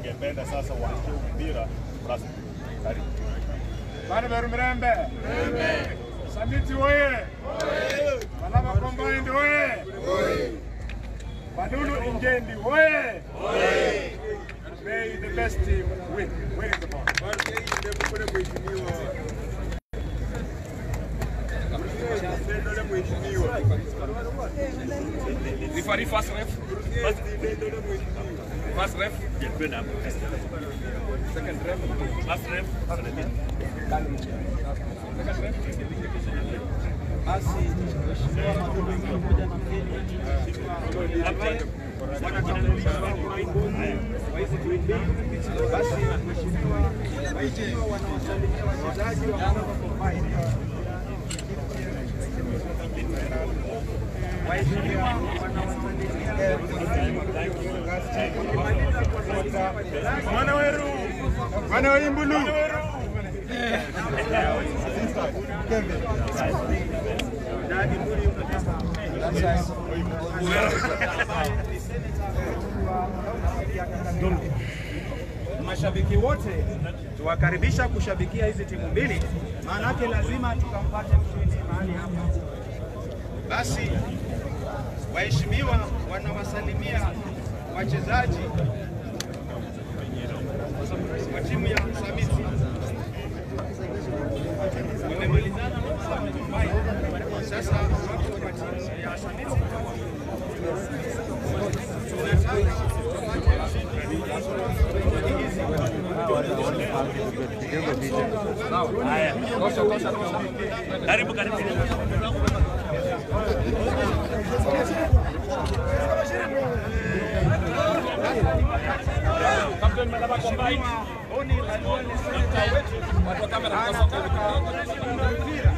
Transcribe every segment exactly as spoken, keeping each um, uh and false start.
ningependa sasa waachie mpira rasmi. Karibu. Bana beru mrembe. Mrembe. Samiti oye. Oye. Malaba combined oye. Oye. Badulu Injendi oye. Oye. May the best team win. Win the ball. Referee first ref. First, first ref. Second ref. First ref. Second ref. Basi mheshimiwa Madhulu pamoja na mgeni wanatambulisha kwa hizi tuimbi. Basi mheshimiwa waheshimiwa wanawasalimia wachezaji wa combined. Waheshimiwa wanawasalimia Mwana weru. Mwana waimbulu. Mashabiki wote tuwakaribisha kushabikia hizi timu mbili, maana yake lazima tukampate mshindi mahali hapa. Basi waheshimiwa wanawasalimia wachezaji wa timu ya Samiti. Wamemalizana na sasa wako kwa timu ya Samiti. Karibu karibu. Captain Malaba combined. Boni Khalwale center wetu watu wa kamera mkasonga mpira.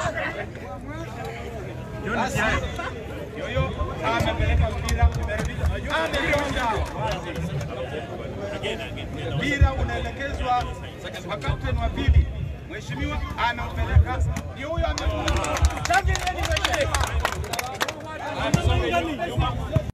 Yoyo amepeleka mpira amerudisha. Mpira unaelekezwa kwa captain wa pili. Mheshimiwa anaupeleka. Ndio huyo amefunga.